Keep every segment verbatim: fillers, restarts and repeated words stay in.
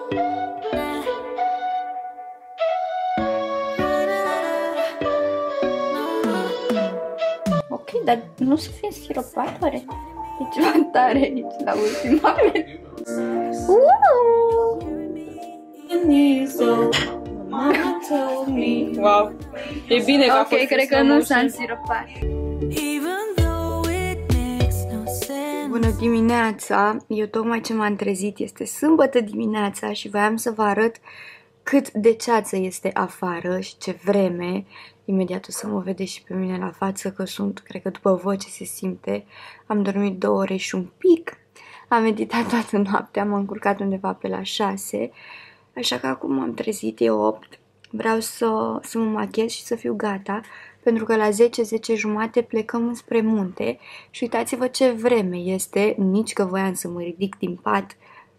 Ok, dar nu să fie siropat, oare? E ceva tare aici, la ultima minute. Wow. E bine că a fost. Ok, cred că nu s-a însiropat. Bună dimineața! Eu tocmai ce m-am trezit, este sâmbătă dimineața și voiam să vă arăt cât de ceață este afară și ce vreme. Imediat o să mă vedeți și pe mine la față că sunt, cred că după voce se simte. Am dormit două ore și un pic, am meditat toată noaptea, m-am încurcat undeva pe la șase, așa că acum m-am trezit, e opt. Vreau să, să mă machiez și să fiu gata, pentru că la zece, zece jumate plecăm înspre munte și uitați-vă ce vreme este, nici că voiam să mă ridic din pat,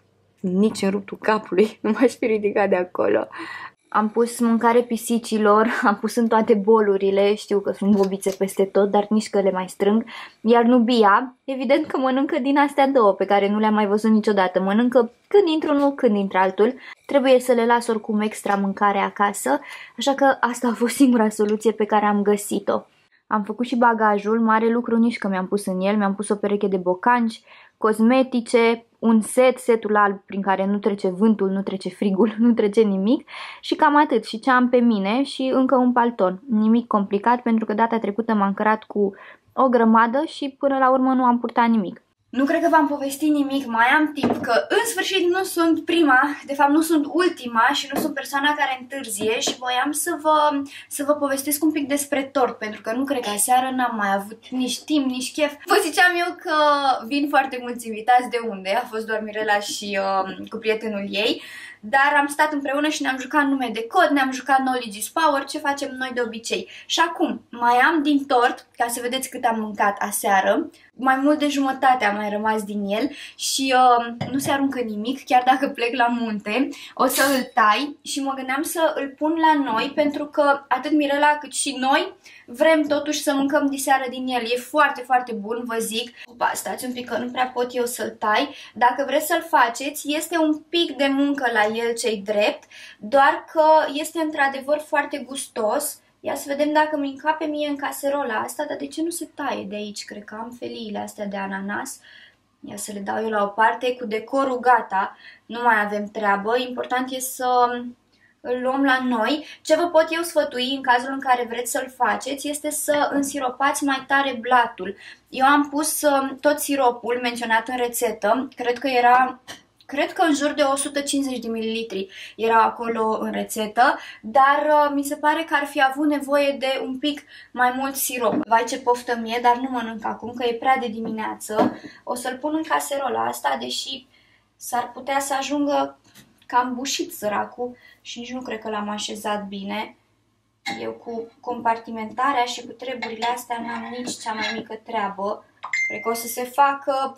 nici în ruptul capului, nu m-aș fi ridicat de acolo. Am pus mâncare pisicilor, am pus în toate bolurile, știu că sunt bobițe peste tot, dar nici că le mai strâng. Iar Nubia, evident că mănâncă din astea două, pe care nu le-am mai văzut niciodată. Mănâncă când într-unul, când într-altul. Trebuie să le las oricum extra mâncare acasă, așa că asta a fost singura soluție pe care am găsit-o. Am făcut și bagajul, mare lucru nici că mi-am pus în el, mi-am pus o pereche de bocanci, cosmetice, un set, setul alb prin care nu trece vântul, nu trece frigul, nu trece nimic și cam atât. Și ce am pe mine și încă un palton. Nimic complicat pentru că data trecută m-am cărat cu o grămadă și până la urmă nu am purtat nimic. Nu cred că v-am povestit nimic, mai am timp, că în sfârșit nu sunt prima, de fapt nu sunt ultima și nu sunt persoana care întârzie și voiam să vă, să vă povestesc un pic despre tort, pentru că nu cred că aseară n-am mai avut nici timp, nici chef. Vă ziceam eu că vin foarte mulți invitați, de unde? A fost doar Mirela și uh, cu prietenul ei. Dar am stat împreună și ne-am jucat nume de cod, ne-am jucat Knowledge is Power, ce facem noi de obicei. Și acum mai am din tort, ca să vedeți cât am mâncat aseară, mai mult de jumătate a mai rămas din el și uh, nu se aruncă nimic, chiar dacă plec la munte, o să îl tai și mă gândeam să îl pun la noi pentru că atât Mirela cât și noi vrem totuși să mâncăm diseară din el. E foarte, foarte bun, vă zic. Opa, stați un pic că nu prea pot eu să-l tai. Dacă vreți să-l faceți, este un pic de muncă la el, ce-i drept, doar că este într-adevăr foarte gustos. Ia să vedem dacă mi încape mie în caserola asta, dar de ce nu se taie de aici? Cred că am feliile astea de ananas. Ia să le dau eu la o parte, cu decorul gata, nu mai avem treabă. Important e să îl luăm la noi. Ce vă pot eu sfătui în cazul în care vreți să-l faceți este să însiropați mai tare blatul. Eu am pus tot siropul menționat în rețetă, cred că era... Cred că în jur de o sută cincizeci de mililitri era acolo în rețetă, dar uh, mi se pare că ar fi avut nevoie de un pic mai mult sirop. Vai ce poftă mie, dar nu mănânc acum că e prea de dimineață. O să-l pun în caserola asta, deși s-ar putea să ajungă cam bușit săracul și nici nu cred că l-am așezat bine. Eu cu compartimentarea și cu treburile astea n-am nici cea mai mică treabă. Cred că o să se facă...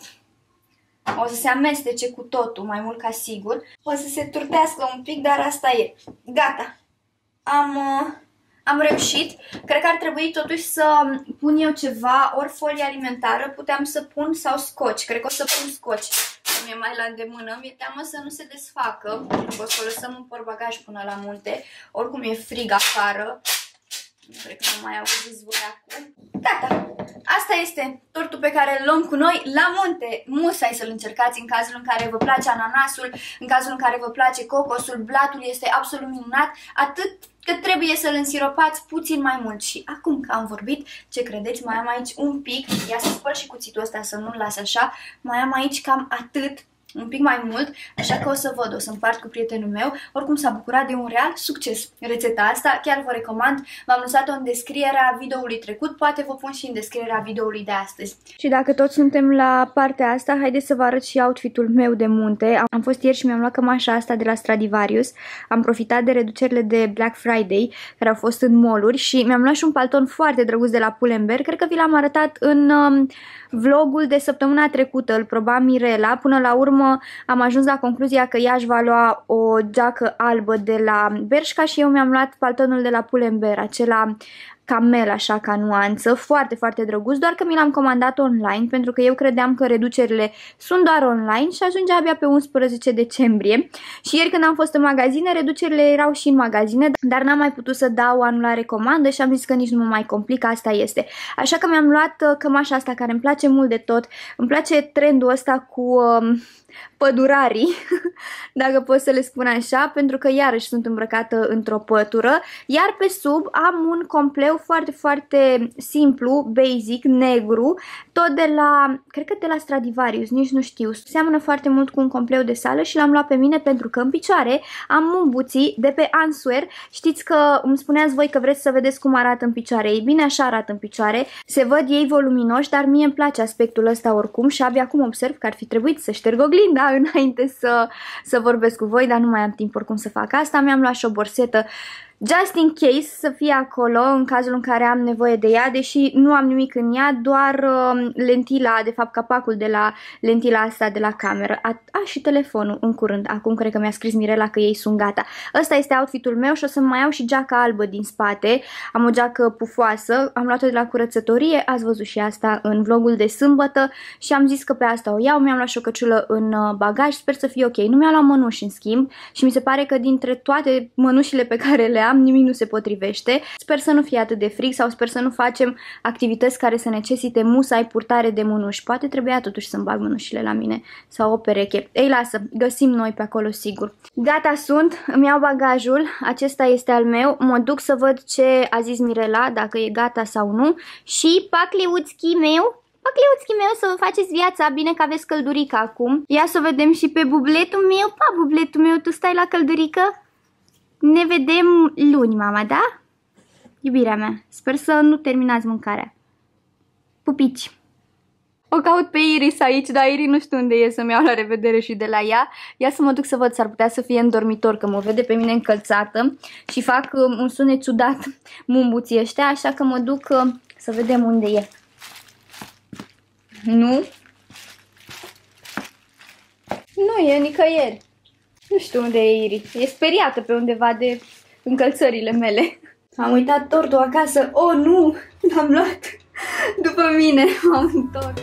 O să se amestece cu totul, mai mult ca sigur. O să se turtească un pic, dar asta e. Gata. Am, uh, am reușit. Cred că ar trebui totuși să pun eu ceva, ori folie alimentară, puteam să pun, sau scoci. Cred că o să pun scoci. Mi-e mai la îndemână. Mi-e teamă să nu se desfacă. O să o lăsăm în portbagaj până la munte. Oricum e frig afară. Nu cred că nu mai auziți voi acum. Gata! Asta este tortul pe care îl luăm cu noi la munte. Musai să-l încercați în cazul în care vă place ananasul, în cazul în care vă place cocosul, blatul este absolut minunat, atât că trebuie să-l însiropați puțin mai mult. Și acum că am vorbit, ce credeți, mai am aici un pic, ia să spăl și cuțitul ăsta să nu-l las așa, mai am aici cam atât, un pic mai mult, așa că o să văd, o să împart cu prietenul meu. Oricum s-a bucurat de un real succes rețeta asta, chiar vă recomand. V-am lăsat-o în descrierea videoului trecut, poate vă pun și în descrierea videoului de astăzi. Și dacă tot suntem la partea asta, haideți să vă arăt și outfitul meu de munte. Am fost ieri și mi-am luat cămașa asta de la Stradivarius. Am profitat de reducerile de Black Friday care au fost în mall-uri și mi-am luat și un palton foarte drăguț de la Pull&Bear. Cred că vi l-am arătat în um, vlogul de săptămâna trecută, îl proba Mirela. Până la urmă am ajuns la concluzia că ea își va lua o geacă albă de la Bershka și eu mi-am luat paltonul de la Pull&Bear, acela camel așa ca nuanță, foarte, foarte drăguț, doar că mi l-am comandat online pentru că eu credeam că reducerile sunt doar online și ajunge abia pe unsprezece decembrie. Și ieri când am fost în magazine, reducerile erau și în magazine, dar n-am mai putut să dau anulare comandă și am zis că nici nu mă mai complic, asta este. Așa că mi-am luat cămașa asta care îmi place mult de tot, îmi place trendul ăsta cu um, pădurarii, dacă pot să le spun așa, pentru că iarăși sunt îmbrăcată într-o pătură, iar pe sub am un compleu foarte, foarte simplu, basic, negru, tot de la, cred că de la Stradivarius, nici nu știu, seamănă foarte mult cu un compleu de sală și l-am luat pe mine pentru că în picioare am mumbuții de pe Answear. Știți că îmi spuneați voi că vreți să vedeți cum arată în picioare, ei bine, așa arată în picioare, se văd ei voluminoși, dar mie îmi place aspectul ăsta oricum și abia acum observ că ar fi trebuit să șterg oglinda înainte să, să vorbesc cu voi, dar nu mai am timp oricum să fac asta. Mi-am luat și o borsetă just in case să fie acolo în cazul în care am nevoie de ea, deși nu am nimic în ea, doar uh, lentila, de fapt capacul de la lentila asta de la cameră. A, a și telefonul în curând, acum cred că mi-a scris Mirela că ei sunt gata. Ăsta este outfitul meu și o să mai iau și geaca albă din spate, am o geacă pufoasă, am luat-o de la curățătorie, ați văzut și asta în vlogul de sâmbătă și am zis că pe asta o iau, mi-am luat și o căciulă în bagaj, sper să fie ok. Nu mi-am luat mănuși în schimb și mi se pare că dintre toate mănușile pe care le am, nimic nu se potrivește. Sper să nu fie atât de frig sau sper să nu facem activități care să necesite musai purtare de mânuși. Poate trebuia totuși să-mi bag mânușile la mine sau o pereche. Ei, lasă, găsim noi pe acolo sigur. Gata sunt, îmi iau bagajul, acesta este al meu, mă duc să văd ce a zis Mirela, dacă e gata sau nu și pacleuțchii meu. Pacleuțchii meu, să vă faceți viața, bine că aveți căldurică acum. Ia să vedem și pe bubletul meu. Pa, bubletul meu, tu stai la căldurică? Ne vedem luni, mama, da? Iubirea mea, sper să nu terminați mâncarea. Pupici! O caut pe Iris aici, dar Iris nu știu unde e, să-mi iau la revedere și de la ea. Ia să mă duc să văd, s-ar putea să fie în dormitor, că mă vede pe mine încălțată și fac um, un sunet ciudat mumbuții ăștia, așa că mă duc uh, să vedem unde e. Nu? Nu e nicăieri. Nu știu unde e Iri. E speriată pe undeva de încălțările mele. Am uitat tortul acasă. Oh, nu! L-am luat după mine. M-am întors.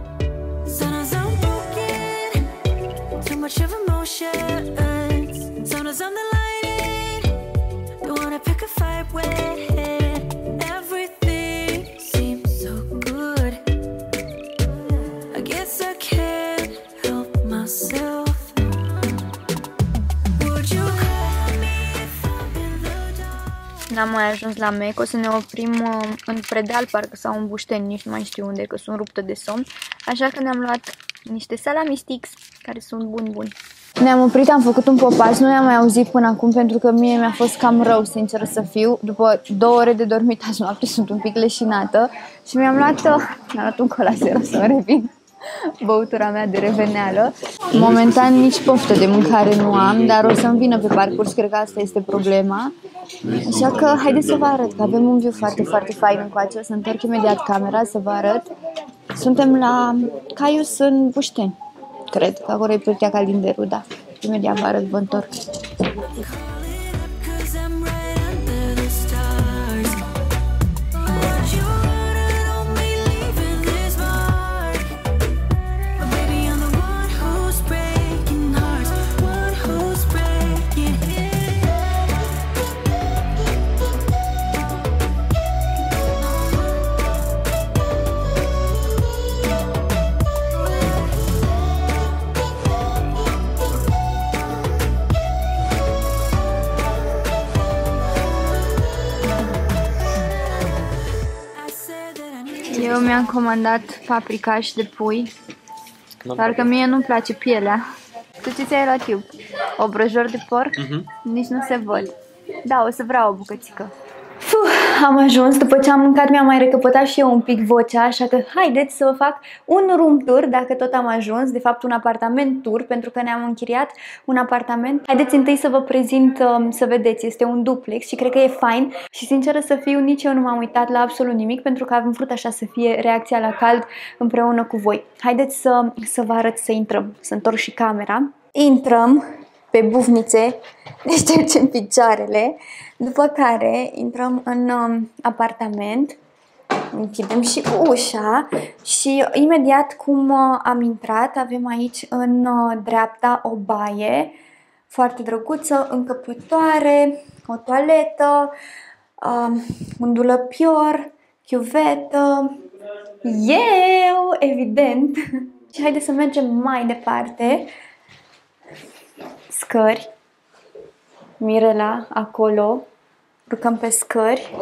N-am mai ajuns la Mec, o să ne oprim uh, în Predeal, parcă, sau în Bușteni, nici nu mai știu unde, că sunt ruptă de somn. Așa că ne-am luat niște salami sticks, care sunt buni buni. Ne-am oprit, am făcut un popas, nu i-am mai auzit până acum pentru că mie mi-a fost cam rău, sincer să fiu. După două ore de dormit azi noapte sunt un pic leșinată și mi-am luat, uh, mi-am luat un cola zero să mă revin. Băutura mea de reveneală. Momentan nici poftă de mâncare nu am, dar o să-mi vină pe parcurs, cred că asta este problema. Așa că haideți să vă arăt, că avem un view foarte, foarte fain încoace. O să întorc imediat camera să vă arăt. Suntem la Caius în Bușteni, cred, că acolo e Pârtia Calinderu, da. Imediat vă arăt, vă întorc. Eu mi-am comandat paprikaș de pui, dar că mie nu-mi place pielea. Tu ce ți-ai luat eu? Obrăjori de porc? Uh-huh. Nici nu se văd. Da, o să vreau o bucățică. Fuh, am ajuns, după ce am mâncat mi-am mai recăpătat și eu un pic vocea, așa că haideți să vă fac un room tour, dacă tot am ajuns, de fapt un apartament tour, pentru că ne-am închiriat un apartament. Haideți întâi să vă prezint, să vedeți, este un duplex și cred că e fain și sinceră să fiu, nici eu nu m-am uitat la absolut nimic, pentru că am vrut așa să fie reacția la cald împreună cu voi. Haideți să, să vă arăt, să intrăm, să întorc și camera. Intrăm. pe bufnițe, ne ștergem picioarele, după care intrăm în um, apartament, închidem și ușa și imediat cum uh, am intrat, avem aici în uh, dreapta o baie foarte drăguță, încăpătoare, o toaletă, uh, un dulăpior, chiuvetă, eu, evident. Și haideți să mergem mai departe. Scări. Mirela acolo. Urcăm pe scări.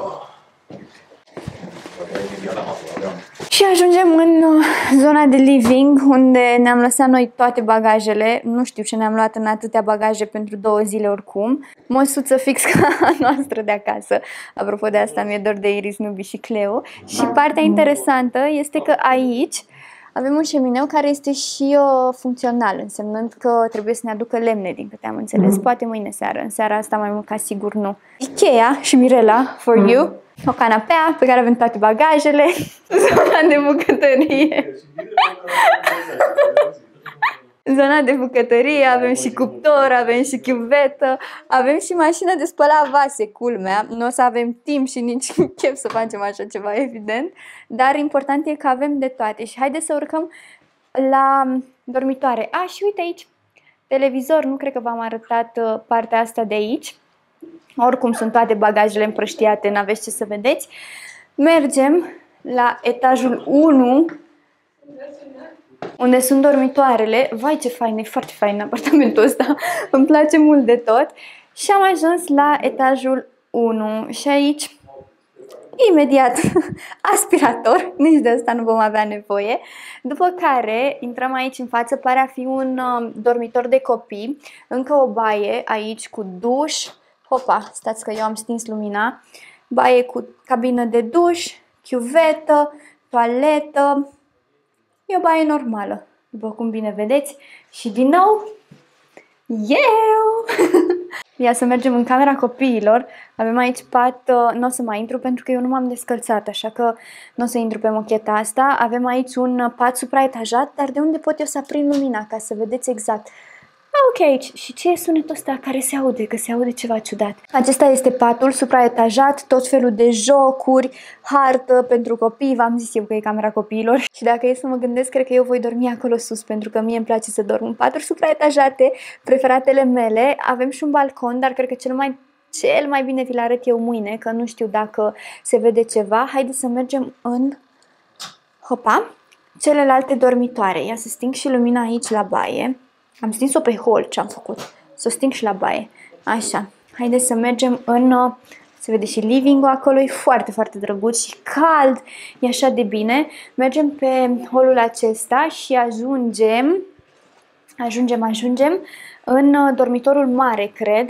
Și ajungem în zona de living, unde ne-am lăsat noi toate bagajele. Nu știu ce ne-am luat în atâtea bagaje pentru două zile oricum. Măsuță fix ca a noastră de acasă. Apropo de asta, mi-e dor de Iris, Nubi și Cleo. Și partea interesantă este că aici avem un șemineu care este și uh, funcțional, însemnând că trebuie să ne aducă lemne, din câte am înțeles. Poate mâine seară, în seara asta mai mult ca sigur nu. Ikea și Mirela, for you. O canapea pe care avem toate bagajele. Zona de bucătărie. Zona de bucătărie, avem și cuptor, avem și chiuvetă, avem și mașină de spălat vase, culmea. Nu o să avem timp și nici chef să facem așa ceva, evident. Dar important e că avem de toate. Și haideți să urcăm la dormitoare. A, și uite aici, televizor, nu cred că v-am arătat partea asta de aici. Oricum sunt toate bagajele împrăștiate, n-aveți ce să vedeți. Mergem la etajul unu, unde sunt dormitoarele. Vai, ce fain, e foarte fain apartamentul ăsta. Îmi place mult de tot. Și am ajuns la etajul unu. Și aici, imediat, aspirator. Nici de asta nu vom avea nevoie. După care, intrăm aici în față. Pare a fi un um, dormitor de copii. Încă o baie aici cu duș. Hopa, stați că eu am stins lumina. Baie cu cabină de duș, chiuvetă, toaletă. E o baie normală, după cum bine vedeți. Și din nou, eu! Ia să mergem în camera copiilor. Avem aici pat, nu o să mai intru pentru că eu nu m-am descălțat, așa că nu o să intru pe mocheta asta. Avem aici un pat supraetajat, dar de unde pot eu să aprind lumina ca să vedeți exact? Ok, aici. Și ce e sunetul ăsta care se aude? Că se aude ceva ciudat. Acesta este patul supraetajat, tot felul de jocuri, hartă pentru copii. V-am zis eu că e camera copiilor. Și dacă e să mă gândesc, cred că eu voi dormi acolo sus, pentru că mie îmi place să dorm în paturi supraetajate, preferatele mele. Avem și un balcon, dar cred că cel mai, cel mai bine vi-l arăt eu mâine, că nu știu dacă se vede ceva. Haideți să mergem în... Hopa! Celelalte dormitoare. Ia să sting și lumina aici la baie. Am stins-o pe hol, ce am făcut. Să o sting și la baie. Așa. Haideți să mergem în... Se vede și living-ul acolo. E foarte, foarte drăguț și cald. E așa de bine. Mergem pe holul acesta și ajungem... Ajungem, ajungem în dormitorul mare, cred.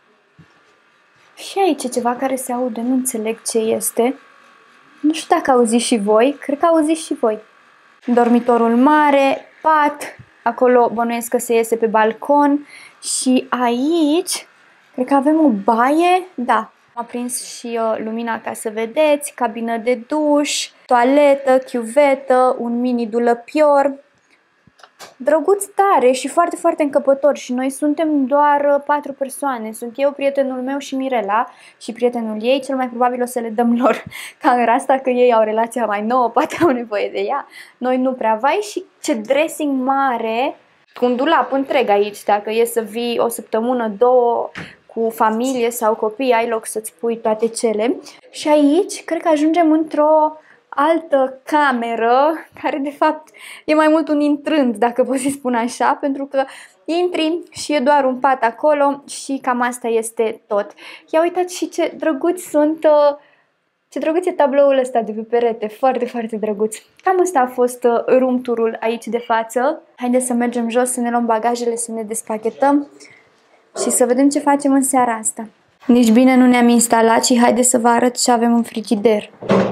Și aici e ceva care se aude. Nu înțeleg ce este. Nu știu dacă auziți și voi. Cred că auziți și voi. Dormitorul mare, pat... Acolo bănuiesc că se iese pe balcon și aici cred că avem o baie, da, am aprins și uh, lumina ca să vedeți, cabină de duș, toaletă, chiuvetă, un mini dulăpior, drăguț tare și foarte, foarte încăpător și noi suntem doar uh, patru persoane, sunt eu, prietenul meu și Mirela și prietenul ei, cel mai probabil o să le dăm lor camera asta, că ei au relația mai nouă, poate au nevoie de ea, noi nu prea. Vai, și ce dressing mare, cu un dulap întreg aici, dacă e să vii o săptămână, două cu familie sau copii, ai loc să-ți pui toate cele. Și aici cred că ajungem într-o altă cameră, care de fapt e mai mult un intrând, dacă pot să spun așa, pentru că intri și e doar un pat acolo și cam asta este tot. Ia uitați și ce drăguți sunt, ce drăguț e tabloul ăsta de pe perete, foarte, foarte drăguț. Cam asta a fost room tour-ul aici de față. Haideți să mergem jos, să ne luăm bagajele, să ne despachetăm și să vedem ce facem în seara asta. Nici bine nu ne-am instalat și haideți să vă arăt ce avem în frigider.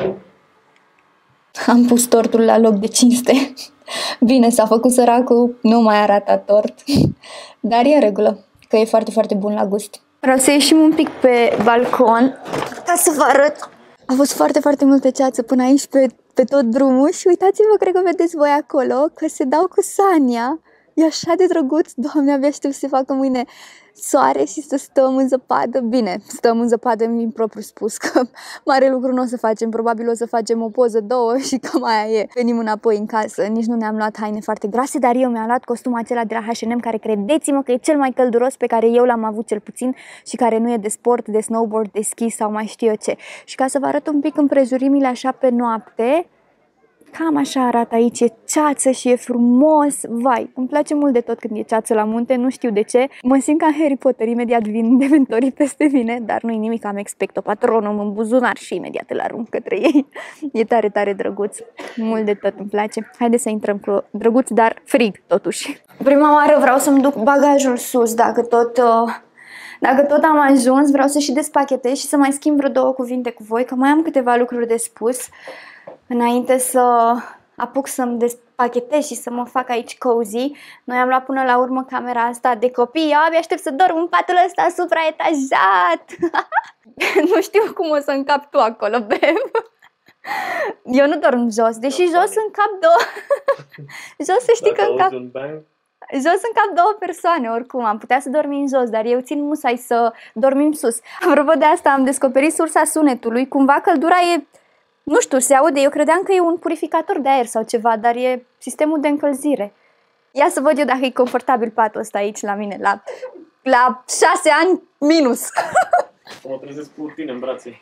Am pus tortul la loc de cinste. Bine, s-a făcut săracul, nu mai arată tort. Dar e în regulă, că e foarte, foarte bun la gust. Vreau să ieșim un pic pe balcon ca să vă arăt. A fost foarte, foarte multă ceață până aici pe, pe tot drumul și uitați-vă, cred că vedeți voi acolo, că se dau cu Sania. E așa de drăguț, Doamne, abia aștept să se facă mâine soare și să stăm în zăpadă. Bine, stăm în zăpadă în propriu spus, că mare lucru nu o să facem, probabil o să facem o poză, două și cam aia e. Venim înapoi în casă, nici nu ne-am luat haine foarte groase, dar eu mi-am luat costumul acela de la H and M, care credeți-mă că e cel mai călduros pe care eu l-am avut cel puțin și care nu e de sport, de snowboard, de ski sau mai știu eu ce. Și ca să vă arăt un pic împrejurimile așa pe noapte, cam așa arată aici, e ceață și e frumos, vai, îmi place mult de tot când e ceață la munte, nu știu de ce, mă simt ca Harry Potter, imediat vin dementorii peste mine, dar nu-i nimic, am expecto patronum în buzunar și imediat îl arunc către ei, e tare, tare drăguț, mult de tot îmi place. Haideți să intrăm cu drăguț, dar frig totuși. Prima oară vreau să-mi duc bagajul sus, dacă tot... Uh... Dacă tot am ajuns, vreau să și despachetez și să mai schimb vreo două cuvinte cu voi, că mai am câteva lucruri de spus înainte să apuc să-mi despachetez și să mă fac aici cozy. Noi am luat până la urmă camera asta de copii. Eu abia aștept să dorm în patul ăsta supraetajat. Nu știu cum o să încap tu acolo, Bev. Eu nu dorm jos, deși jos încap două. Jos să știi că încap... Jos încap două persoane, oricum, am putea să dormim jos, dar eu țin musai să dormim sus. Apropo de asta, am descoperit sursa sunetului, cumva căldura e, nu știu, se aude, eu credeam că e un purificator de aer sau ceva, dar e sistemul de încălzire. Ia să văd eu dacă e confortabil patul ăsta aici la mine, la, la șase ani minus. Mă trezesc cu tine în brațe.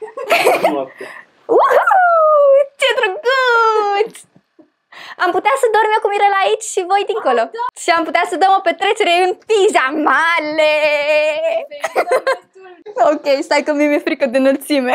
Uhu, ce drăguț! Am putea să dorm eu cu Mirela aici și voi dincolo. Da. Și am putea să dăm o petrecere în pijamale. Ok, stai că mi-e frică de înălțime.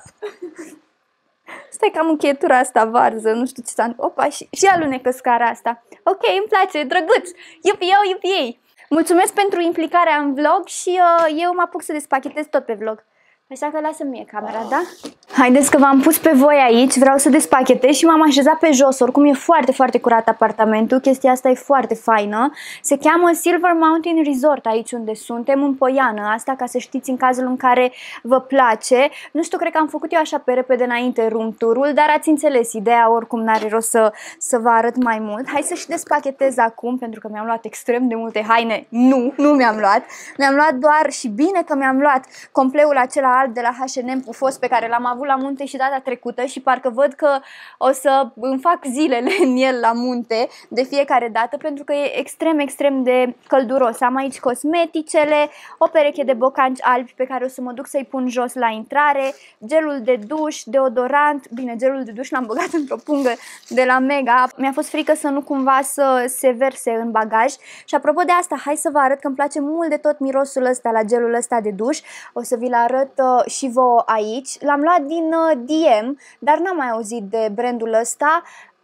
Stai că am încheietura asta varză, nu știu ce s-a întâmplat. Opa, și, și alunecă scara asta. Ok, îmi place, drăguț. Iupi eu, iupi ei. Mulțumesc pentru implicarea în vlog și uh, eu mă apuc să despachetez tot pe vlog. Așa că lasă mie camera, da? Haideți că v-am pus pe voi aici, vreau să despachetez și m-am așezat pe jos. Oricum e foarte, foarte curat apartamentul, chestia asta e foarte faină. Se cheamă Silver Mountain Resort aici unde suntem, în Poiană. Asta ca să știți în cazul în care vă place. Nu știu, cred că am făcut eu așa pe repede înainte room tour-ul, dar ați înțeles ideea, oricum n-are rost să, să vă arăt mai mult. Hai să și despachetez acum, pentru că mi-am luat extrem de multe haine. Nu, nu mi-am luat. Mi-am luat doar, și bine că mi-am luat compleul acela alb de la H and M pufos pe care l-am avut la munte și data trecută și parcă văd că o să îmi fac zilele în el la munte de fiecare dată pentru că e extrem, extrem de călduros. Am aici cosmeticele, o pereche de bocanci albi pe care o să mă duc să-i pun jos la intrare, gelul de duș, deodorant, bine, gelul de duș l-am băgat într-o pungă de la Mega, mi-a fost frică să nu cumva să se verse în bagaj și apropo de asta, hai să vă arăt că îmi place mult de tot mirosul ăsta la gelul ăsta de duș, o să vi-l arăt uh, și vouă aici. L-am luat din uh, D M, dar n-am mai auzit de brandul ăsta.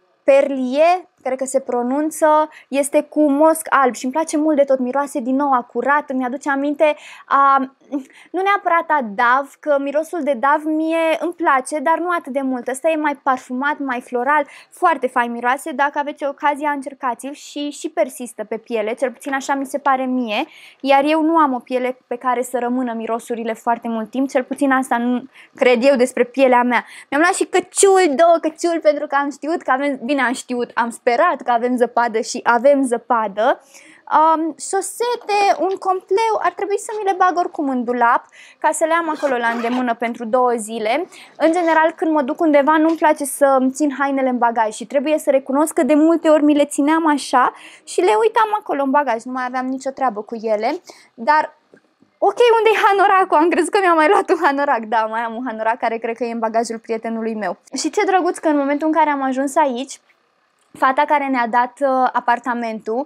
Perlier, cred că se pronunță, este cu mosc alb și îmi place mult de tot, miroase din nou acurat, îmi aduce aminte a, nu neapărat a Dove, că mirosul de Dove mie îmi place, dar nu atât de mult. Ăsta e mai parfumat, mai floral, foarte fain miroase, dacă aveți ocazia încercați-l și, și persistă pe piele, cel puțin așa mi se pare mie, iar eu nu am o piele pe care să rămână mirosurile foarte mult timp, cel puțin asta nu cred eu despre pielea mea. Mi-am luat și căciul, două căciuli, pentru că am știut că avem, bine am știut, am sperat că avem zăpadă și avem zăpadă. Um, șosete, un compleu, ar trebui să mi le bag oricum în dulap ca să le am acolo la îndemână pentru două zile. În general, când mă duc undeva, nu-mi place să îmi țin hainele în bagaj și trebuie să recunosc că de multe ori mi le țineam așa și le uitam acolo în bagaj, nu mai aveam nicio treabă cu ele, dar... Ok, unde-i hanoracul? Am crezut că mi-am mai luat un hanorac. Da, mai am un hanorac care cred că e în bagajul prietenului meu. Și ce drăguț că în momentul în care am ajuns aici, fata care ne-a dat uh, apartamentul,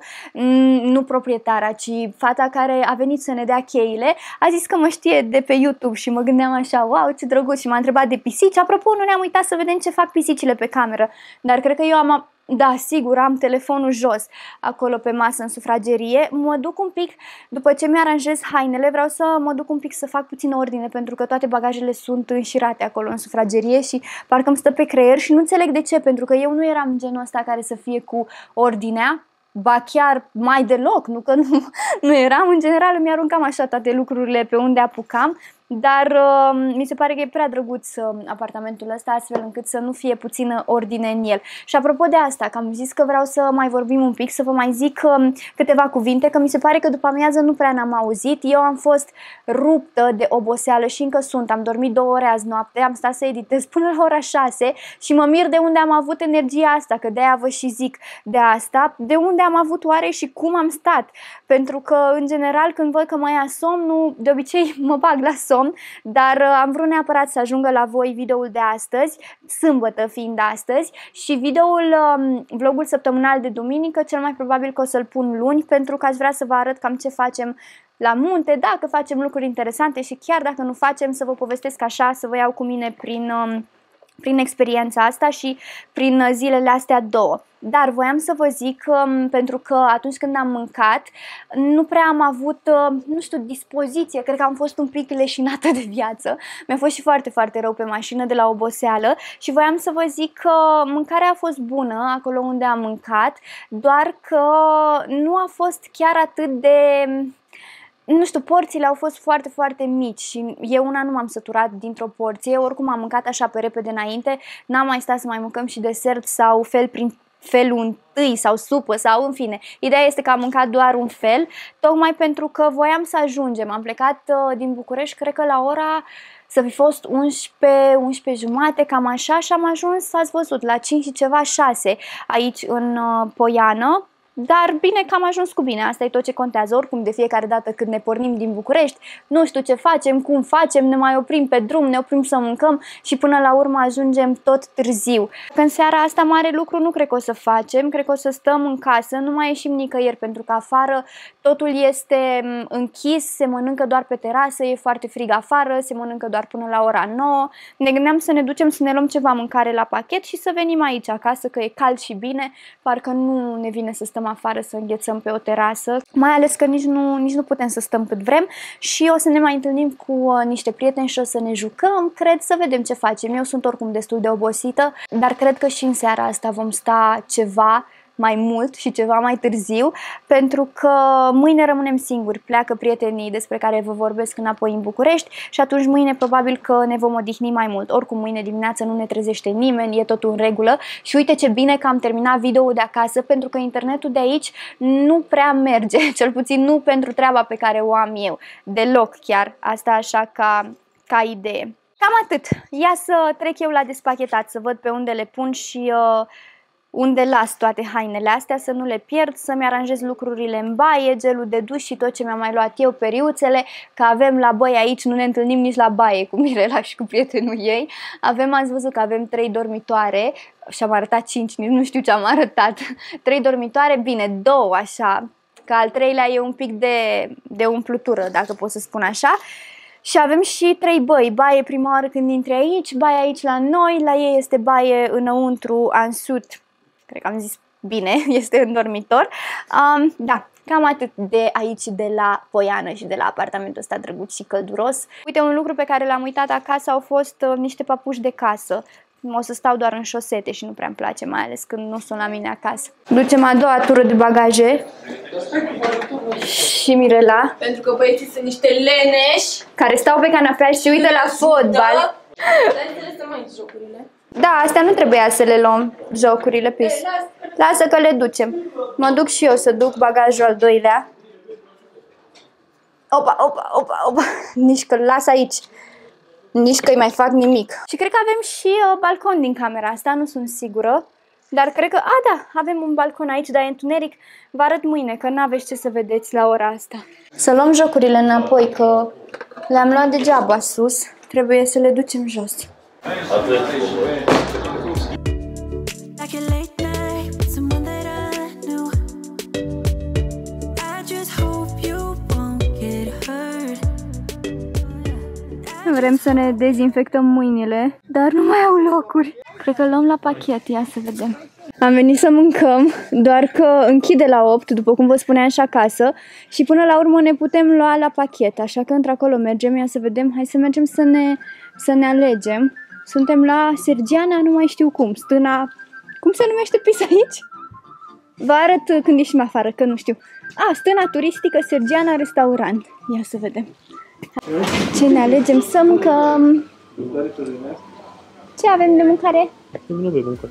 nu proprietara, ci fata care a venit să ne dea cheile, a zis că mă știe de pe YouTube și mă gândeam așa, wow, ce drăguț, și m-a întrebat de pisici. Apropo, nu ne-am uitat să vedem ce fac pisicile pe cameră, dar cred că eu am... Da, sigur, am telefonul jos, acolo pe masă în sufragerie. Mă duc un pic, după ce mi-aranjez hainele, vreau să mă duc un pic să fac puțină ordine, pentru că toate bagajele sunt înșirate acolo în sufragerie și parcă îmi stă pe creier și nu înțeleg de ce, pentru că eu nu eram genul ăsta care să fie cu ordinea, ba chiar mai deloc, nu că nu, nu eram, în general îmi aruncam așa toate lucrurile pe unde apucam, dar uh, mi se pare că e prea drăguț uh, apartamentul ăsta, astfel încât să nu fie puțină ordine în el. Și apropo de asta, că am zis că vreau să mai vorbim un pic, să vă mai zic uh, câteva cuvinte, că mi se pare că după amiază nu prea n-am auzit. Eu am fost ruptă de oboseală și încă sunt, am dormit două ore azi noapte, am stat să editez până la ora șase și mă mir de unde am avut energia asta, că de-aia vă și zic de asta, de unde am avut oare și cum am stat. Pentru că, în general, când văd că mă ia somnul, de obicei mă bag la somn, dar uh, am vrut neapărat să ajungă la voi videoul de astăzi, sâmbătă fiind astăzi, și videoul, um, vlogul săptămânal de duminică, cel mai probabil că o să-l pun luni, pentru că aș vrea să vă arăt cam ce facem la munte, dacă facem lucruri interesante și chiar dacă nu facem, să vă povestesc așa, să vă iau cu mine prin... Um, prin experiența asta și prin zilele astea două. Dar voiam să vă zic, pentru că atunci când am mâncat, nu prea am avut, nu știu, dispoziție, cred că am fost un pic leșinată de viață. Mi-a fost și foarte, foarte rău pe mașină de la oboseală și voiam să vă zic că mâncarea a fost bună acolo unde am mâncat, doar că nu a fost chiar atât de... Nu știu, porțiile au fost foarte, foarte mici și eu una nu m-am săturat dintr-o porție, oricum am mâncat așa pe repede înainte, n-am mai stat să mai mâncăm și desert sau fel prin felul întâi sau supă sau în fine. Ideea este că am mâncat doar un fel, tocmai pentru că voiam să ajungem. Am plecat uh, din București, cred că la ora să fi fost unsprezece, unsprezece jumate, cam așa, și am ajuns, ați văzut, la cinci și ceva, șase aici în uh, Poiană. Dar bine că am ajuns cu bine, asta e tot ce contează. Oricum, de fiecare dată când ne pornim din București, nu știu ce facem, cum facem, ne mai oprim pe drum, ne oprim să mâncăm și până la urmă ajungem tot târziu. Că în seara asta mare lucru nu cred că o să facem, cred că o să stăm în casă, nu mai ieșim nicăieri pentru că afară totul este închis, se mănâncă doar pe terasă, e foarte frig afară, se mănâncă doar până la ora nouă. Ne gândeam să ne ducem să ne luăm ceva mâncare la pachet și să venim aici acasă, că e cald și bine, parcă nu ne vine să stăm afară să înghețăm pe o terasă, mai ales că nici nu, nici nu putem să stăm cât vrem și o să ne mai întâlnim cu uh, niște prieteni și o să ne jucăm, cred, să vedem ce facem. Eu sunt oricum destul de obosită, dar cred că și în seara asta vom sta ceva mai mult și ceva mai târziu, pentru că mâine rămânem singuri, pleacă prietenii despre care vă vorbesc înapoi în București și atunci mâine probabil că ne vom odihni mai mult. Oricum mâine dimineață nu ne trezește nimeni, e totul în regulă și uite ce bine că am terminat videoul de acasă, pentru că internetul de aici nu prea merge, cel puțin nu pentru treaba pe care o am eu, deloc chiar, asta așa ca, ca idee. Cam atât, ia să trec eu la despachetat, să văd pe unde le pun și... Uh, unde las toate hainele astea, să nu le pierd, să-mi aranjez lucrurile în baie, gelul de duș și tot ce mi-am mai luat eu, periuțele, că avem la băi aici, nu ne întâlnim nici la baie cu Mirela și cu prietenul ei. Avem, ați văzut că avem trei dormitoare și am arătat cinci, nici nu știu ce am arătat. Trei dormitoare, bine, două așa, că al treilea e un pic de, de umplutură, dacă pot să spun așa. Și avem și trei băi, baie prima oară când intri aici, baie aici la noi, la ei este baie înăuntru, ansut. Cred că am zis bine, este în dormitor. Um, da, cam atât de aici, de la Poiană și de la apartamentul ăsta drăguț și călduros. Uite, un lucru pe care l-am uitat acasă au fost uh, niște papuși de casă. O să stau doar în șosete și nu prea îmi place, mai ales când nu sunt la mine acasă. Ducem a doua tură de bagaje. Și Mirela. Pentru că băieții sunt niște leneși care stau pe canapea și uită la fotbal. Dar să lăsăm aici jocurile. Da, astea nu trebuia să le luăm, jocurile, pis. Lasă că le ducem. Mă duc și eu să duc bagajul al doilea. Opa, opa, opa, opa. Nici că-l las aici. Nici că-i mai fac nimic. Și cred că avem și uh, balcon din camera asta, nu sunt sigură. Dar cred că, a da, avem un balcon aici, dar e întuneric. Vă arăt mâine, că n-aveți ce să vedeți la ora asta. Să luăm jocurile înapoi, că le-am luat degeaba sus. Trebuie să le ducem jos. Vrem să ne dezinfectăm mâinile, dar nu mai au locuri. Cred că luăm la pachet, ia să vedem. Am venit să mâncăm, doar că închide la opt, după cum vă spuneam și acasă, și până la urmă ne putem lua la pachet, așa că într-acolo mergem, ia să vedem, hai să mergem să ne, să ne alegem. Suntem la Sergiana, nu mai știu cum, stâna, cum se numește pis aici? Vă arăt când ieșim afară, că nu știu. A, stâna turistică Sergiana restaurant, ia să vedem. Ce ne alegem să mâncăm? Ce avem de mâncare? Nu avem mâncare.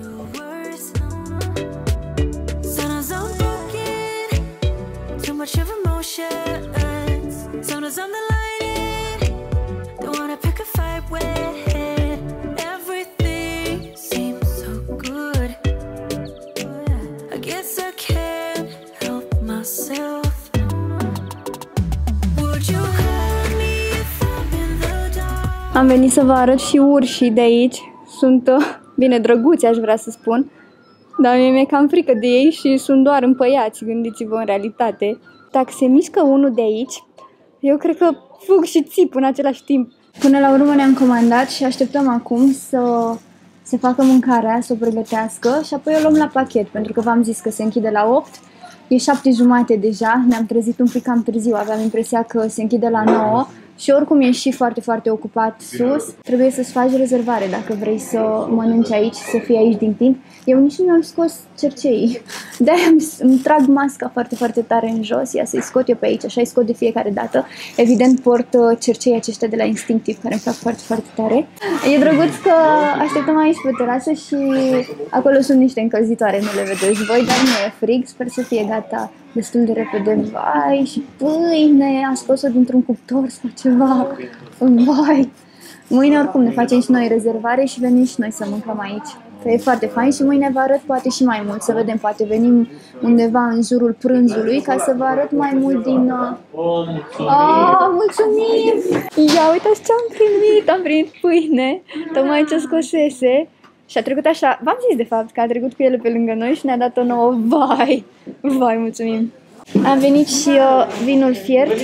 Am venit să vă arăt și urșii de aici. Sunt, bine, drăguți, aș vrea să spun. Dar mie mi-e cam frică de ei și sunt doar împăiați, gândiți-vă în realitate. Dacă se mișcă unul de aici, eu cred că fug și țip în același timp. Până la urmă ne-am comandat și așteptăm acum să se facă mâncarea, să o pregătească și apoi o luăm la pachet, pentru că v-am zis că se închide la opt. E șapte jumate deja, ne-am trezit un pic cam târziu, aveam impresia că se închide la nouă. Și oricum e și foarte, foarte ocupat sus. Trebuie să-ți faci rezervare dacă vrei să mănânci aici, să fii aici din timp. Eu nici nu mi-am scos cerceii. De-aia îmi trag masca foarte, foarte tare în jos. Ia să-i scot eu pe aici, așa îi scot de fiecare dată. Evident port cerceii aceștia de la Instinctive, care îmi plac foarte, foarte tare. E drăguț că așteptăm aici pe terasă și acolo sunt niște încălzitoare, nu le vedeți voi, dar nu e frig. Sper să fie gata destul de repede. Vai, și pâine, a scos-o dintr-un cuptor sau ceva. Vai. Mâine oricum ne facem și noi rezervare și venim și noi să mâncăm aici. Că e foarte fain și mâine vă arăt poate și mai mult, să vedem, poate venim undeva în jurul prânzului ca să vă arăt mai mult din... Oh, mulțumim! Oh, mulțumim! Ia uitați ce am primit, am primit pâine, tocmai ce scosese. Și a trecut așa, v-am zis de fapt că a trecut cu ele pe lângă noi și ne-a dat o nouă. Vai, vai, mulțumim! Am venit și uh, vinul fiert.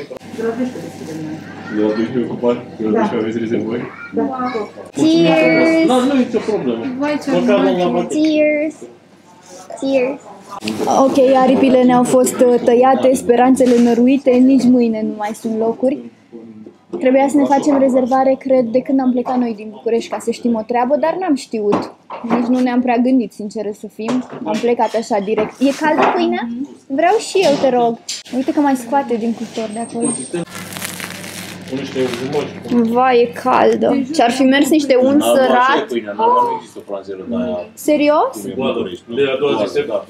Eu obișnuit cu bani, eu obișnuit aveți rezervări. Cheers! Nu, nu e nicio problemă. Cheers! Cheers! Ok, aripile ne-au fost tăiate, speranțele năruite, nici mâine nu mai sunt locuri. Trebuia să ne facem rezervare, cred, de când am plecat noi din București ca să știm o treabă, dar n-am știut. Nici nu ne-am prea gândit, sincer să fim. Am plecat așa direct. E caldă pâinea? Vreau și eu, te rog. Uite că mai scoate din cuptor de acolo. Vai, e caldă. Ce-ar fi mers niște un sărat. Serios? De a doua zi se da.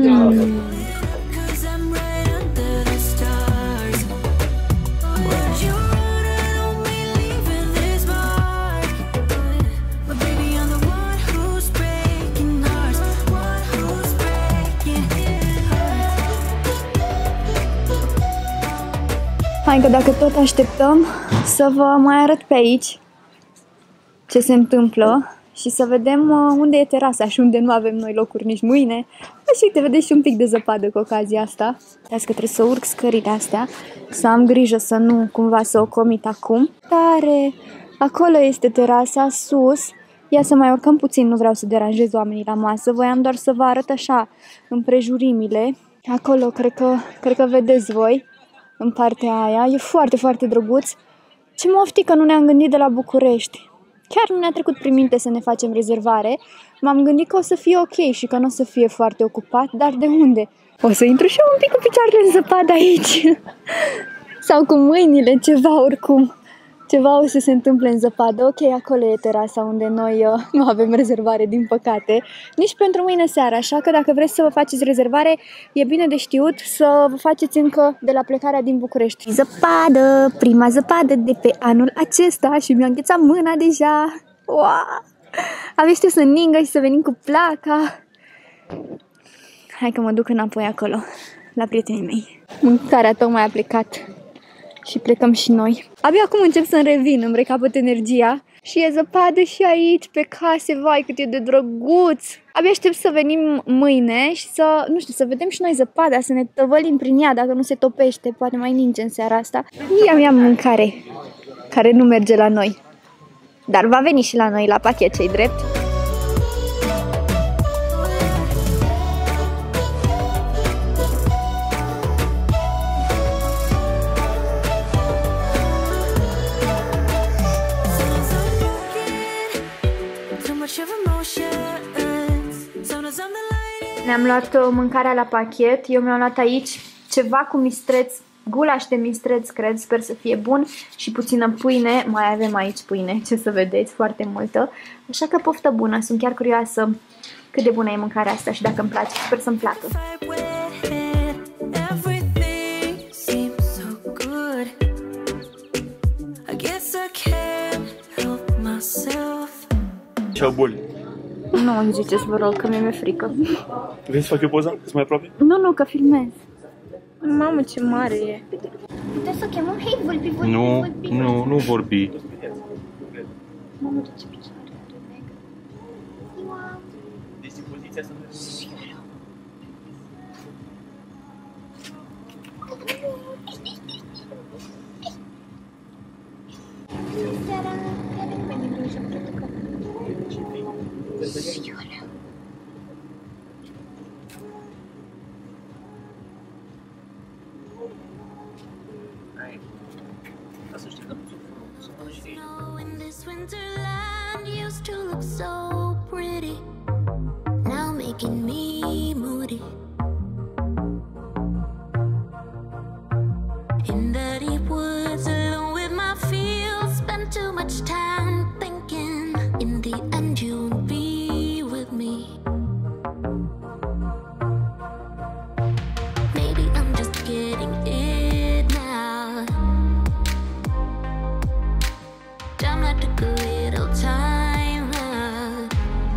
Hai că dacă tot așteptăm să vă mai arăt pe aici ce se întâmplă și să vedem unde e terasa și unde nu avem noi locuri nici mâine. Așa uite, vedeți și un pic de zăpadă cu ocazia asta. Las că trebuie să urc scările astea, să am grijă să nu cumva să o comit acum. Tare! Acolo este terasa, sus. Ia să mai urcăm puțin, nu vreau să deranjez oamenii la masă. Voiam doar să vă arăt așa împrejurimile. Acolo, cred că, cred că vedeți voi. În partea aia, e foarte, foarte drăguț. Ce mofti că nu ne-am gândit de la București. Chiar nu ne-a trecut prin minte să ne facem rezervare. M-am gândit că o să fie ok și că nu o să fie foarte ocupat, dar de unde? O să intru și eu un pic cu picioarele în zăpadă aici. Sau cu mâinile, ceva oricum. Ceva o să se întâmple în zăpadă. Ok, acolo e terasa unde noi uh, nu avem rezervare, din păcate. Nici pentru mâine seara, așa că dacă vreți să vă faceți rezervare, e bine de știut să vă faceți încă de la plecarea din București. Zăpadă! Prima zăpadă de pe anul acesta și mi-a înghețat mâna deja. Wow! Abia știu să ningă și să venim cu placa. Hai că mă duc înapoi acolo, la prietenii mei. Mâncarea tocmai a plecat. Și plecăm și noi. Abia acum încep să-mi revin, îmi recapăt energia. Și e zăpadă și aici, pe case, vai, cât e de drăguț. Abia aștept să venim mâine și să, nu știu, să vedem și noi zăpada, să ne tăvălim prin ea, dacă nu se topește, poate mai ninge în seara asta. Ia-mi ia mâncare, care nu merge la noi. Dar va veni și la noi, la pachet, ce-i drept. Ne-am luat mâncarea la pachet. Eu mi-am luat aici ceva cu mistreț gulaș de mistreț, cred, sper să fie bun și puțină pâine, mai avem aici pâine, ce să vedeți, foarte multă. Așa că poftă bună, sunt chiar curioasă cât de bună e mâncarea asta și dacă îmi place, sper să-mi placă. Ce-au boli? Nu îmi ziceți, vă rog, că mi-e frică. Vrei să fac eu poza? Să mai aproape? Nu, nu, că filmez. Mamă, ce mare e. Puteți să chemăm? Hei, vulpi, vulpi, Nu, vulpi. nu, nu vorbi. Mamă, de ce picioare are? Deci din poziția asta making me moody. In the deep woods, alone with my feels, spend too much time thinking. In the end, you'll be with me. Maybe I'm just getting it now. Time not took a little time out.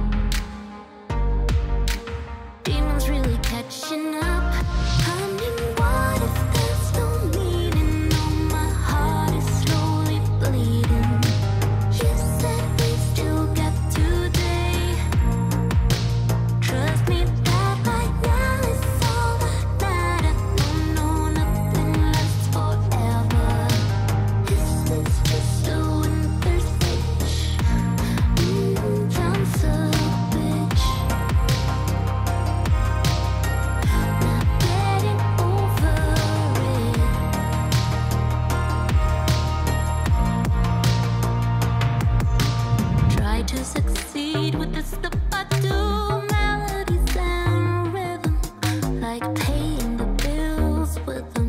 Demons really catching up. I mean, what if there's no meaning? No, my heart is slowly bleeding. You said we still got today. Trust me that right now is all that matters. No, no, nothing lasts forever. This is just a winter stage. Mm, I'm so bitch. Not getting over it. Try to succeed with the stuff I do, melodies and rhythm, like paying the bills with them.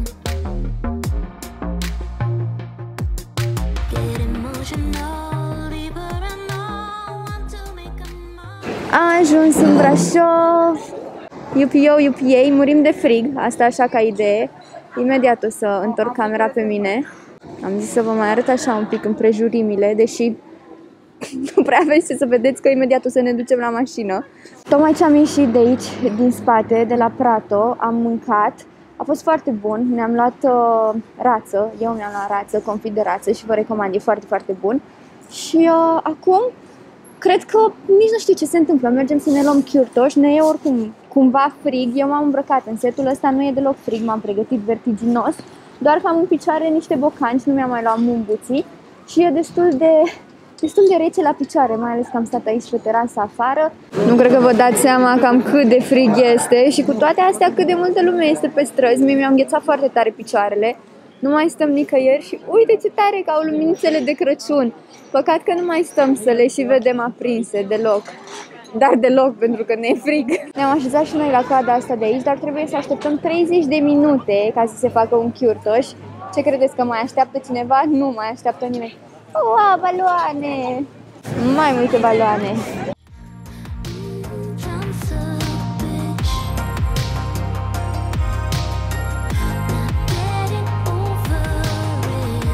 Get emotional, deeper and all, want to make a mark. Am ajuns în Brașov. Iupi eu, iupi ei, murim de frig, asta așa ca idee. Imediat o să întorc camera pe mine. Am zis să vă mai arăt așa un pic împrejurimile, deși nu prea aveți ce să vedeți, că imediat o să ne ducem la mașină. Tocmai ce am ieșit de aici, din spate, de la Prato, am mâncat. A fost foarte bun, ne-am luat uh, rață, eu mi-am luat rață, confit de rață și vă recomand, e foarte, foarte bun. Și uh, acum, cred că nici nu știu ce se întâmplă, mergem să ne luăm chiurtoși, ne e oricum cumva frig, eu m-am îmbrăcat, în setul ăsta nu e deloc frig, m-am pregătit vertiginos, doar că am în picioare niște bocanci, nu mi-am mai luat mumbuții și e destul de... destul de rece la picioare, mai ales că am stat aici pe terasă afară. Nu cred că vă dați seama cam cât de frig este și cu toate astea cât de multă lume este pe străzi. Mie mi-am înghețat foarte tare picioarele, nu mai stăm nicăieri și uite ce tare că au luminițele de Crăciun. Păcat că nu mai stăm să le și vedem aprinse deloc. Dar deloc, pentru că ne e frig. Ne-am așezat și noi la coada asta de aici, dar trebuie să așteptăm treizeci de minute ca să se facă un chiurtoș. Ce credeți, că mai așteaptă cineva? Nu mai așteaptă nimeni. Wow, baloane! Mai multe baloane! I'm so bitch. Not getting over it.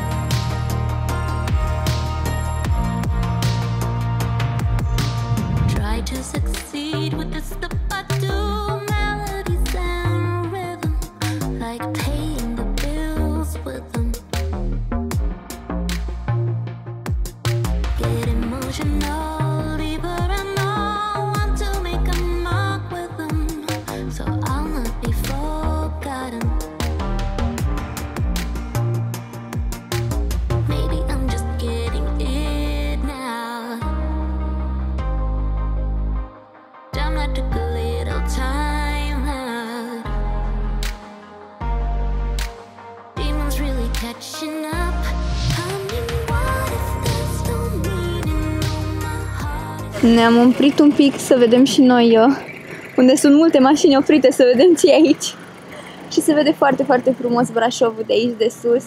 Try to succeed with the stuff I do, melodies and rhythm, like paying the bills with them. Get emotional, deeper and all, want to make a mark with them, so I'll not be forgotten. Maybe I'm just getting it now. Damn, I took a little time out. Demons really catching up. I mean, what if there's no meaning? No, my heart is Ne-am oprit un pic să vedem și noi uh, unde sunt multe mașini oprite, să vedem ce e aici. și se vede foarte, foarte frumos Brașovul de aici de sus.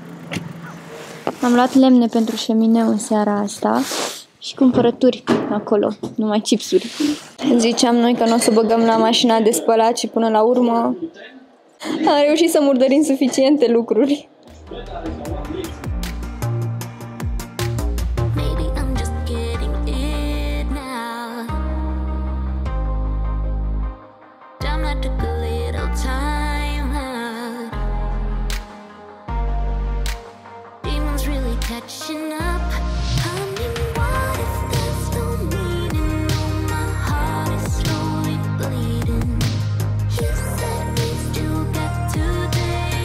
Am luat lemne pentru șemineu în seara asta și cumpărături acolo, numai chipsuri. Ziceam noi că nu o să băgăm la mașina de spălat și până la urmă am reușit să murdărim suficiente lucruri. Catching up, I mean, what if there's no meaning? No, my heart is slowly bleeding. You said we still got today.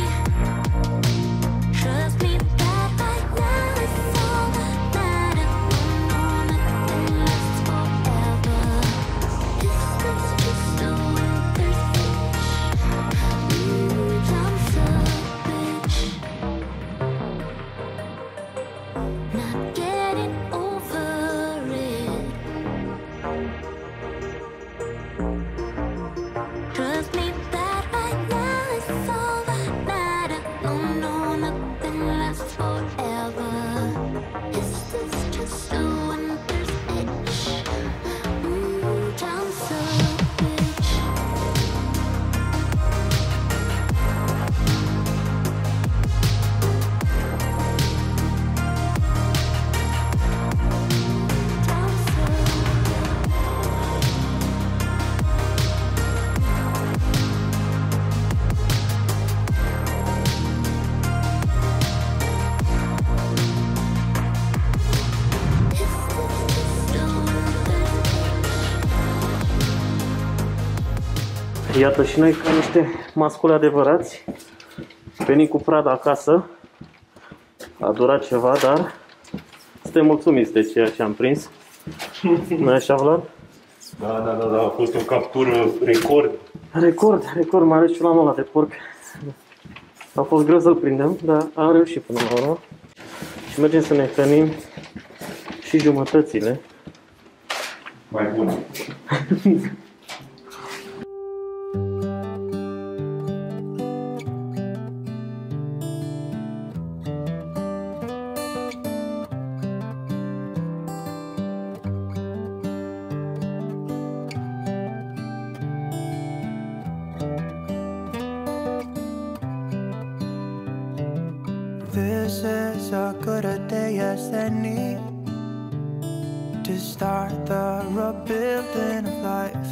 Trust me that right now it's all that matters. No, nothing lasts forever. Distance just a winter switch. Mm, I'm so bitch. Not getting over it. Trust me that right now is all that matters. No, no, nothing lasts forever. Is this just a winter's itch? Mmm, I'm so bitch. Iată și noi ca niște masculi adevărați. Venim cu Prada acasă. A durat ceva, dar suntem mulțumiți de ceea ce am prins. Nu-i așa, Vlad? Da, da, da, da, a fost o captură record. Record, record, mai ales ciulamul ăla de porc. A fost greu să-l prindem, dar am reușit până la urmă. Și mergem să ne hrănim și jumătățile. Mai bun. This is a good a day as any to start the rebuilding of life.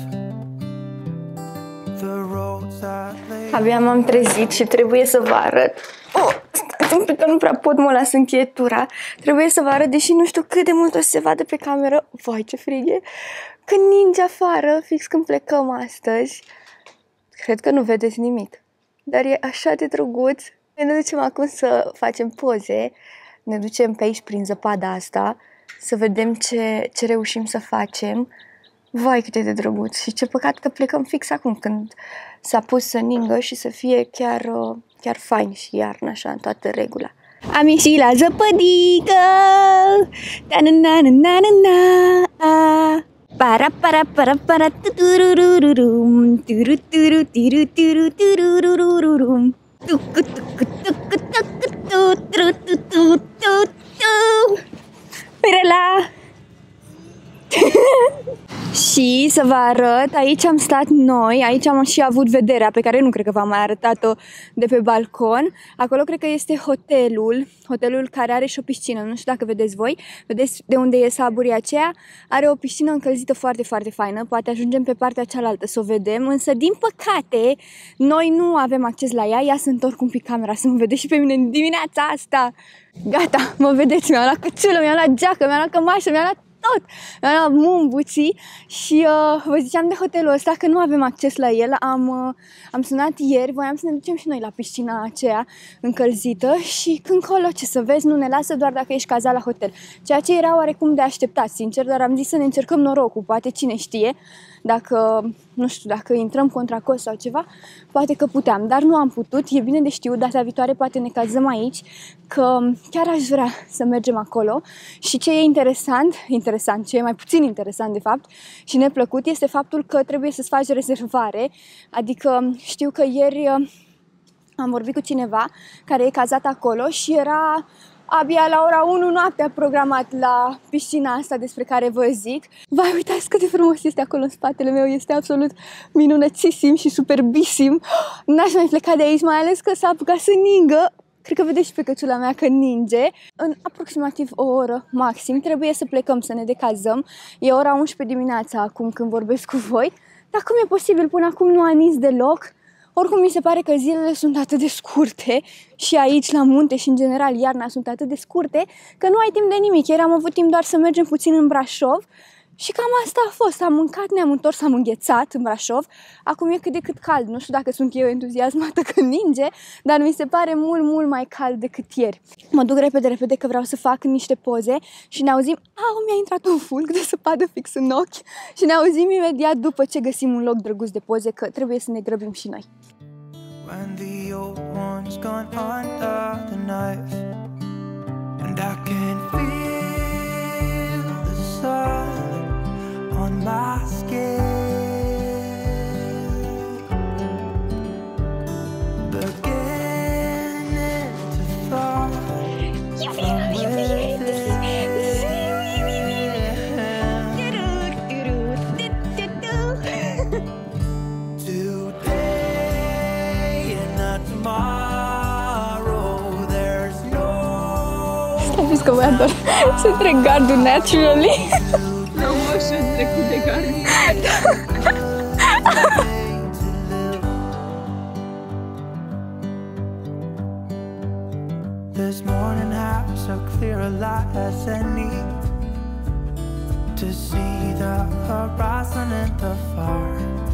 The roads that lay. Abia m-am trezit și trebuie să vă arăt. Oh, stați un pic că nu prea pot, mă las încheietura. Trebuie să vă arăt, deși nu știu cât de mult o să se vadă pe cameră. Vai, ce frig e! Când ninge afară, fix când plecăm astăzi. Cred că nu vedeți nimic. Dar e așa de drăguț. Ne ducem acum să facem poze. Ne ducem pe aici prin zăpada asta. Să vedem ce, ce reușim să facem. Vai, cât e de drăguț. Și ce păcat că plecăm fix acum, când s-a pus să ningă și să fie chiar, chiar fain și iarnă, așa, în toată regula. Am ieșit la zăpădică! Ta-na-na-na-na-na-na. Para para para para tuturururum, turu turu tiru turu turururum. Tucu tucu tucu tucu tu tru tu tu tu tu. Mirela! Și să vă arăt, aici am stat noi, aici am și avut vederea pe care nu cred că v-am mai arătat-o de pe balcon. Acolo cred că este hotelul, hotelul care are și o piscină, nu știu dacă vedeți voi, vedeți de unde e saburia aceea, are o piscină încălzită foarte, foarte faină, poate ajungem pe partea cealaltă să o vedem, însă din păcate noi nu avem acces la ea, ia să întorc un pic camera să mă vedeți și pe mine în dimineața asta. Gata, mă vedeți, mi-am luat căciulă, mi-am luat geacă, mi-am luat cămașă, mi-am luat tot. Mi-am luat mumbuții și uh, vă ziceam de hotelul ăsta că nu avem acces la el. Am, uh, am sunat ieri, voiam să ne ducem și noi la piscina aceea încălzită și când colo, ce să vezi, nu ne lasă doar dacă ești cazat la hotel. Ceea ce era oarecum de așteptat, sincer, dar am zis să ne încercăm norocul, poate cine știe. Dacă, nu știu, dacă intrăm contra cost sau ceva, poate că puteam, dar nu am putut. E bine de știut, data viitoare poate ne cazăm aici, că chiar aș vrea să mergem acolo. Și ce e interesant, interesant, ce e mai puțin interesant de fapt și neplăcut este faptul că trebuie să-ți faci rezervare. Adică știu că ieri am vorbit cu cineva care e cazat acolo și era abia la ora unu noaptea programat la piscina asta despre care vă zic. Vai, uitați cât de frumos este acolo în spatele meu, este absolut minunățisim și superbisim. N-aș mai pleca de aici, mai ales că s-a apucat să ningă. Cred că vedeți și pe căciula mea că ninge. În aproximativ o oră maxim trebuie să plecăm, să ne decazăm. E ora unsprezece dimineața acum când vorbesc cu voi. Dar cum e posibil? Până acum nu a nins deloc. Oricum mi se pare că zilele sunt atât de scurte și aici la munte și în general iarna sunt atât de scurte că nu ai timp de nimic. Ieri am avut timp doar să mergem puțin în Brașov și cam asta a fost. Am mâncat, ne-am întors, am înghețat în Brașov. Acum e cât de cât cald. Nu știu dacă sunt eu entuziasmată că ninge, dar mi se pare mult, mult mai cald decât ieri. Mă duc repede, repede că vreau să fac niște poze și ne auzim... Au, mi-a intrat un fulg de zăpadă fix în ochi și ne auzim imediat după ce găsim un loc drăguț de poze, că trebuie să ne grăbim și noi. When the old one's gone under the knife, and I can feel the sun on my skin, beginning to thaw from within. Că voiam doar să trec gardul naturally. Nu mă și trecut de gard. This morning has a clearer light as any to see the horizon in the far.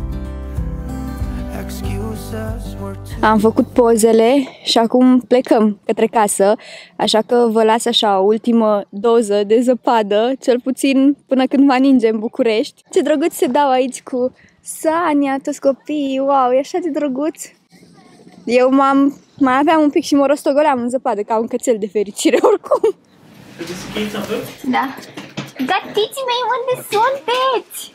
Am făcut pozele și acum plecăm către casă, așa că vă las așa o ultimă doză de zăpadă, cel puțin până când va ninge în București. Ce drăguț se dau aici cu Sania, toți copiii, wow, e așa de drăguț. Eu m-am, mai aveam un pic și mă rostogoleam în zăpadă ca un cățel de fericire oricum. Da. Gatiții mei, unde sunteți?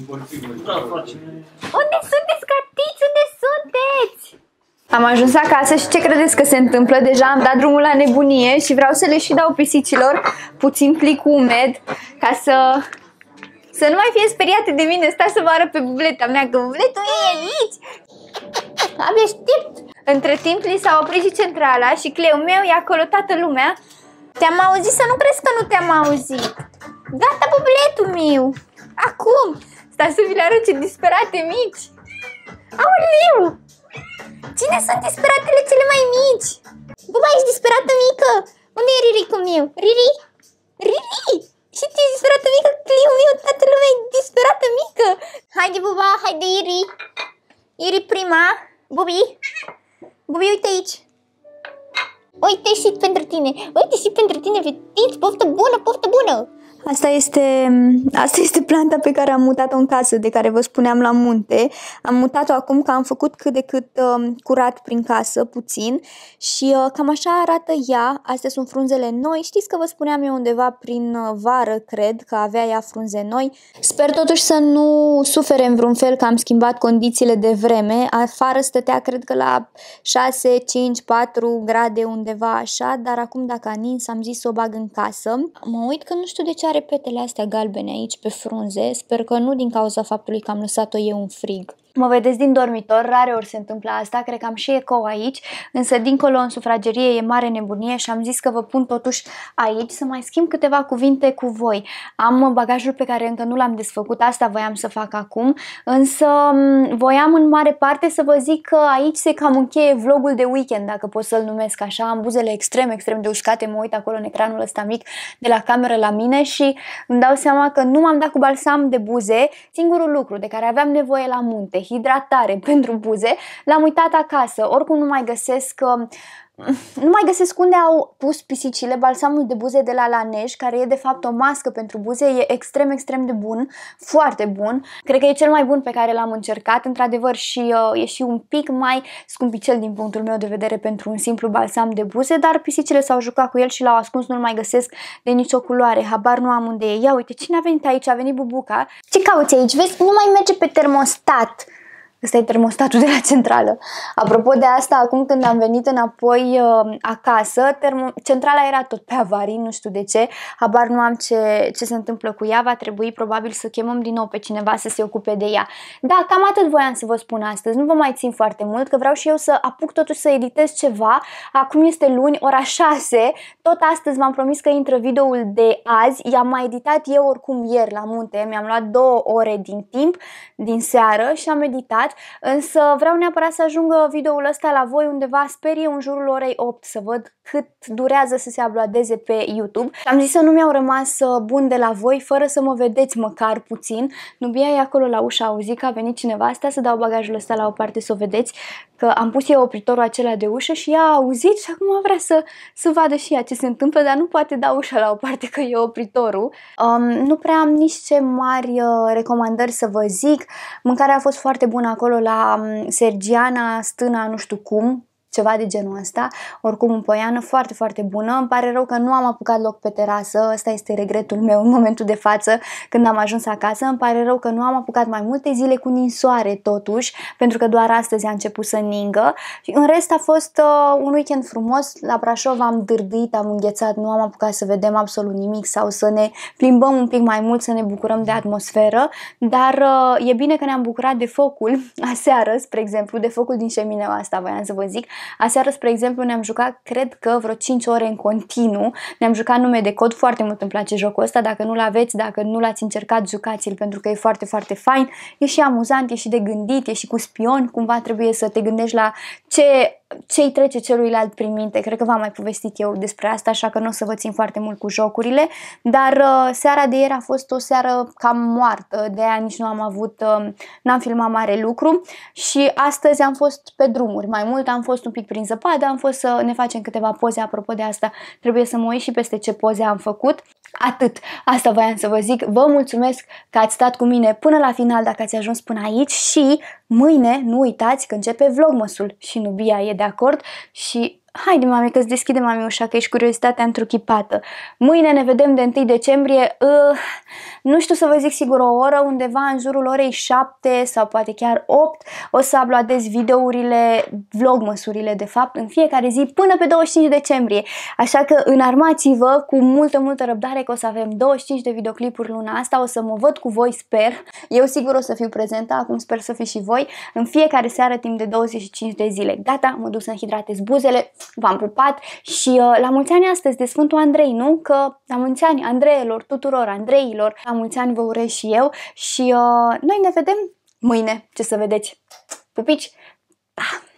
Unde sunteți, gatiți? Unde sunteți? Am ajuns acasă și ce credeți că se întâmplă? Deja am dat drumul la nebunie și vreau să le și dau pisicilor puțin plic umed ca să să nu mai fie speriate de mine. Stai să vă arăt pe bubleta mea, că bubletul e aici. Am aștept. Între timp li s-a oprit și centrala și cleul meu e acolo, toată lumea. Te-am auzit, să nu crezi că nu te-am auzit. Gata, bubletul meu. Acum. Stai să vi le arăt, ce disperate mici. Aoleu! Cine sunt disperatele cele mai mici? Buba, ești disperată mică? Unde e Riricu meu? Riri? Riri! Și tu ești disperată mică? Cliul meu, toată lumea e disperată mică. Haide, Buba, haide, Iri. Iri prima. Bubi. Bubi, uite aici. Uite și pentru tine. Uite și pentru tine, fetiți. Poftă bună, poftă bună. Asta este, asta este planta pe care am mutat-o în casă, de care vă spuneam la munte. Am mutat-o acum că am făcut cât de cât um, curat prin casă, puțin. Și uh, cam așa arată ea. Astea sunt frunzele noi. Știți că vă spuneam eu undeva prin uh, vară, cred, că avea ea frunze noi. Sper totuși să nu sufere în vreun fel că am schimbat condițiile de vreme. Afară stătea, cred că la șase, cinci, patru grade undeva așa, dar acum dacă a nins am zis să o bag în casă. Mă uit că nu știu de ce are petele astea galbene aici pe frunze, sper că nu din cauza faptului că am lăsat-o eu în frig. Mă vedeți din dormitor, rare ori se întâmplă asta, cred că am și ecou aici, însă dincolo în sufragerie e mare nebunie și am zis că vă pun totuși aici să mai schimb câteva cuvinte cu voi. Am bagajul pe care încă nu l-am desfăcut, asta voiam să fac acum, însă voiam în mare parte să vă zic că aici se cam încheie vlogul de weekend, dacă pot să-l numesc așa. Am buzele extrem, extrem de uscate, mă uit acolo în ecranul ăsta mic de la cameră la mine și îmi dau seama că nu m-am dat cu balsam de buze. Singurul lucru de care aveam nevoie la munte, hidratare pentru buze, l-am uitat acasă. Oricum nu mai găsesc nu mai găsesc unde au pus pisicile balsamul de buze de la Laneige, care e de fapt o mască pentru buze, e extrem, extrem de bun, foarte bun. Cred că e cel mai bun pe care l-am încercat, într-adevăr, și uh, e și un pic mai scumpicel din punctul meu de vedere pentru un simplu balsam de buze, dar pisicile s-au jucat cu el și l-au ascuns, nu-l mai găsesc de nicio culoare, habar nu am unde e. Ia uite, cine a venit aici? A venit Bubuca. Ce cauți aici? Vezi, nu mai merge pe termostat. Ăsta e termostatul de la centrală. Apropo de asta, acum când am venit înapoi uh, acasă, termo- centrala era tot pe avarii, nu știu de ce, habar nu am ce, ce se întâmplă cu ea, va trebui probabil să chemăm din nou pe cineva să se ocupe de ea. Da, cam atât voiam să vă spun astăzi, nu vă mai țin foarte mult, că vreau și eu să apuc totuși să editez ceva. Acum este luni, ora șase, tot astăzi v-am promis că intră videoul de azi, i-am mai editat eu oricum ieri la munte, mi-am luat două ore din timp, din seară și am editat. Însă vreau neapărat să ajungă videoul ăsta la voi undeva, sper eu, în jurul orei opt, să văd cât durează să se uploadeze pe YouTube. Am zis să nu mi-au rămas bun de la voi, fără să mă vedeți măcar puțin. Nubia e acolo la ușă, a auzit că a venit cineva, asta să dau bagajul ăsta la o parte să o vedeți, că am pus eu opritorul acela de ușă și ea a auzit și acum vrea să, să vadă și ea ce se întâmplă, dar nu poate da ușa la o parte că e opritorul. Um, nu prea am nici ce mari uh, recomandări să vă zic. Mâncarea a fost foarte bună acolo la um, Sergiana, Stâna, nu știu cum, ceva de genul ăsta, oricum în Poiană, foarte, foarte bună. Îmi pare rău că nu am apucat loc pe terasă, ăsta este regretul meu în momentul de față când am ajuns acasă. Îmi pare rău că nu am apucat mai multe zile cu ninsoare totuși, pentru că doar astăzi a început să ningă. Și în rest a fost uh, un weekend frumos. La Brașov am dârdit, am înghețat, nu am apucat să vedem absolut nimic sau să ne plimbăm un pic mai mult, să ne bucurăm de atmosferă, dar uh, e bine că ne-am bucurat de focul aseară, spre exemplu, de focul din șemineaua asta, voiam să vă zic. Aseară, spre exemplu, ne-am jucat, cred că vreo cinci ore în continuu. Ne-am jucat nume de cod, foarte mult îmi place jocul ăsta. Dacă nu-l aveți, dacă nu l-ați încercat, jucați-l pentru că e foarte, foarte fain. E și amuzant, e și de gândit, e și cu spion. Cumva trebuie să te gândești la ce ce-i trece celuilalt prin minte. Cred că v-am mai povestit eu despre asta, așa că nu o să vă țin foarte mult cu jocurile. Dar uh, seara de ieri a fost o seară cam moartă, de aia nici nu am avut, uh, n-am filmat mare lucru. Și astăzi am fost pe drumuri mai mult, am fost un pic prin zăpadă, am fost să ne facem câteva poze. Apropo de asta, trebuie să mă uit și peste ce poze am făcut. Atât, asta voiam să vă zic. Vă mulțumesc că ați stat cu mine până la final dacă ați ajuns până aici și mâine nu uitați că începe vlogmasul și Nubia e de acord și haide mami că-ți deschide mami ușa că ești curiozitatea întruchipată. Mâine ne vedem de întâi decembrie, uh, nu știu să vă zic sigur o oră, undeva în jurul orei șapte sau poate chiar opt o să uploadez videourile, vlogmasurile de fapt, în fiecare zi până pe douăzeci și cinci decembrie. Așa că înarmați-vă cu multă, multă răbdare că o să avem douăzeci și cinci de videoclipuri luna asta, o să mă văd cu voi, sper. Eu sigur o să fiu prezentă, acum sper să fiți și voi, în fiecare seară timp de douăzeci și cinci de zile. Gata, mă duc să-mi hidratez buzele. V-am pupat și uh, la mulți ani astăzi de Sfântul Andrei, nu? Că la mulți ani Andreilor, tuturor Andreilor, la mulți ani vă urez și eu și uh, noi ne vedem mâine, ce să vedeți. Pupici! Pa!